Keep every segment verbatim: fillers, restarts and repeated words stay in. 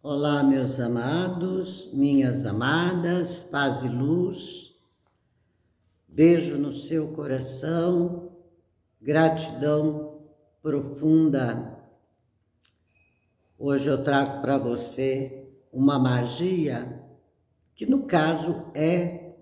Olá, meus amados, minhas amadas, paz e luz, beijo no seu coração, gratidão profunda. Hoje eu trago para você uma magia que, no caso, é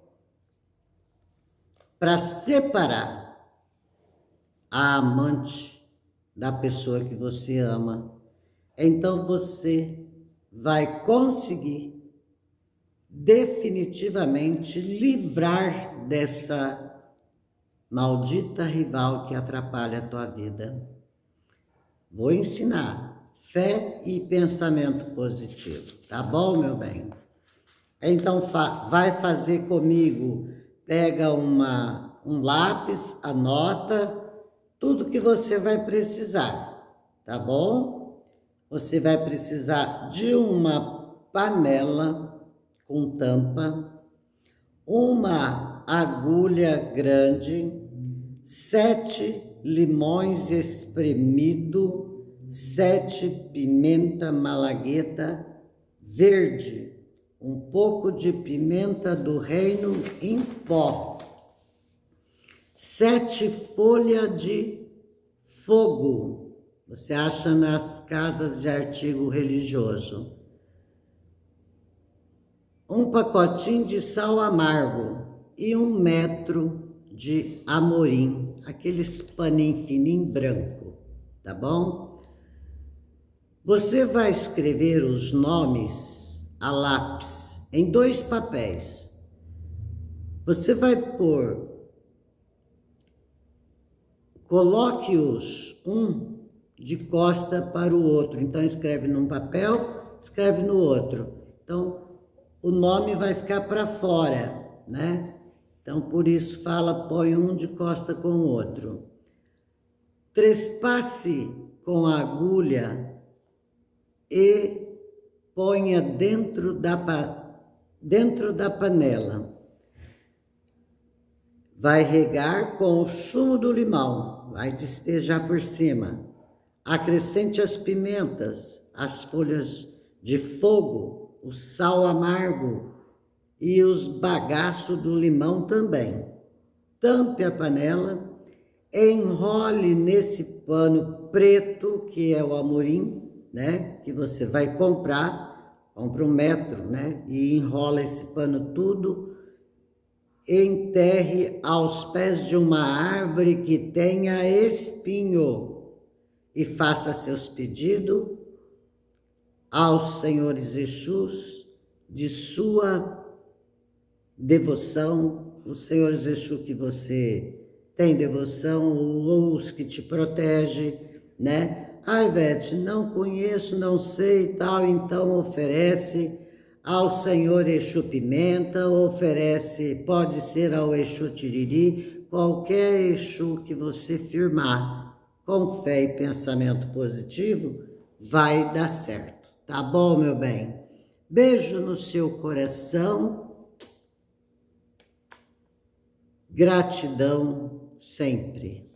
para separar a amante da pessoa que você ama. Então você vai conseguir definitivamente livrar dessa maldita rival que atrapalha a tua vida. Vou ensinar fé e pensamento positivo, tá bom, meu bem? Então vai fazer comigo, pega uma, um lápis, anota tudo que você vai precisar, tá bom? Você vai precisar de uma panela com tampa, uma agulha grande, sete limões espremidos, sete pimenta malagueta verde, um pouco de pimenta do reino em pó, sete folhas de fogo. Você acha nas casas de artigo religioso. Um pacotinho de sal amargo e um metro de amorim, aqueles paninhos fininhos branco, tá bom? Você vai escrever os nomes a lápis em dois papéis. Você vai pôr, coloque-os um de costa para o outro. Então, escreve num papel, escreve no outro. Então, o nome vai ficar para fora, né? Então, por isso fala, põe um de costa com o outro. Trespasse com a agulha e ponha dentro da, dentro da panela. Vai regar com o sumo do limão, vai despejar por cima. Acrescente as pimentas, as folhas de fogo, o sal amargo e os bagaços do limão também. Tampe a panela, enrole nesse pano preto, que é o amorim, né? Que você vai comprar, compra um metro, né? E enrola esse pano tudo, enterre aos pés de uma árvore que tenha espinho. E faça seus pedidos aos senhores Exus de sua devoção, os senhores Exu que você tem devoção, ou os que te protegem, né? Ah, Ivete, não conheço, não sei e tal, então oferece ao senhor Exu Pimenta, oferece, pode ser ao Exu Tiriri, qualquer Exu que você firmar. Com fé e pensamento positivo, vai dar certo. Tá bom, meu bem? Beijo no seu coração. Gratidão sempre.